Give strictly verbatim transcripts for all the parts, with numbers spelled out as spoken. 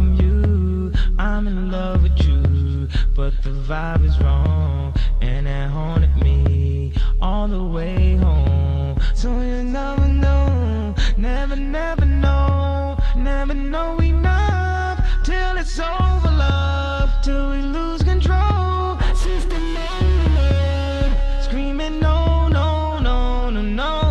from you. I'm in love with you, but the vibe is wrong, and it haunted me all the way home. So you never know, never, never know, never know enough till it's over, love, till we lose control. System overload, screaming no, no, no, no,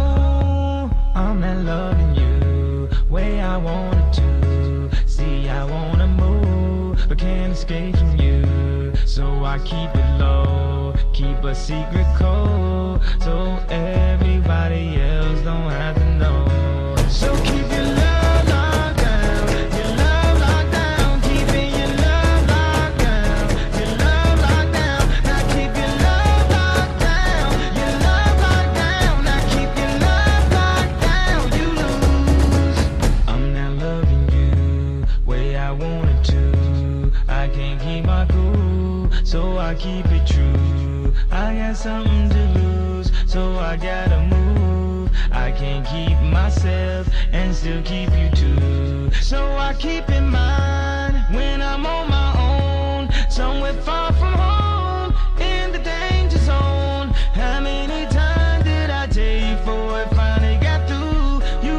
no. I'm not loving you way I wanted to. See, I wanna move, but can't escape from you. So I keep it low, keep a secret code, so everybody else don't have to know. So keep your love locked down, your love locked down, keeping your love locked down, your love locked down. Now keep your love locked down, your love locked down. Now keep your love locked down. You lose. I'm not loving you way I wanted to. I can't keep my cool, so I keep it true. I got something to lose, so I gotta move. I can't keep myself and still keep you too. So I keep in mind when I'm on my own, somewhere far from home, in the danger zone. How many times did I tell you before it finally got through? You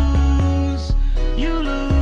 lose, you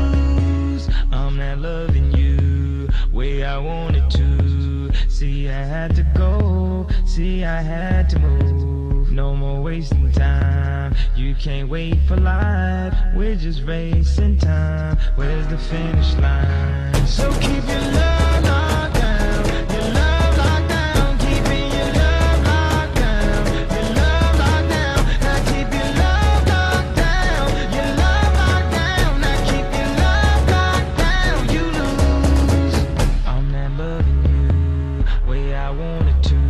lose. I'm not loving you way I wanted to. See, I had to go, see, I had to move. No more wasting time, you can't wait for life. We're just racing time, where's the finish line? So keep your love locked down, your love locked down, keeping your love locked down, your love locked down. Now keep your love locked down, your love locked down. Now keep your love locked down. You lose. I'm not loving you way I wanted to.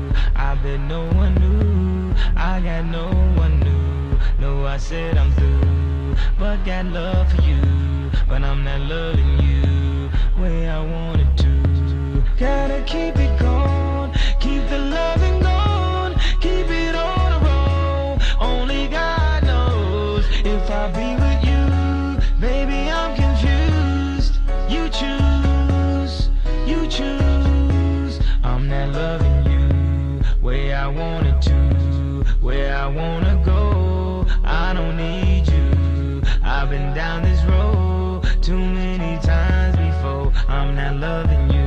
I bet no one knew, I got no one new. No, I said I'm through, but got love for you. But I'm not loving you way I wanted to. Gotta keep it going, keep the loving going, keep it on the road. Only God knows if I'll be with you. Baby, I'm confused. You choose, you choose. I'm not loving you way I wanted to, where I wanna go. I don't need you. I've been down this road too many times before. I'm not loving you